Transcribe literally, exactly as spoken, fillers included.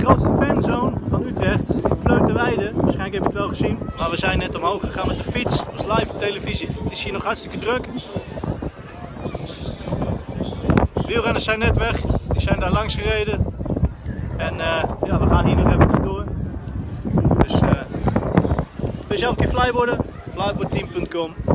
grootste fanzone van Utrecht, in Vleutenweide. Waarschijnlijk heb je het wel gezien. Maar we zijn net omhoog gegaan met de fiets. Dat was live op televisie. Het is hier nog hartstikke druk. Wielrenners zijn net weg. Die zijn daar langs gereden. En uh, ja, we gaan hier nog even door. Dus uh, wil je zelf een keer fly worden? flyboardteam punt com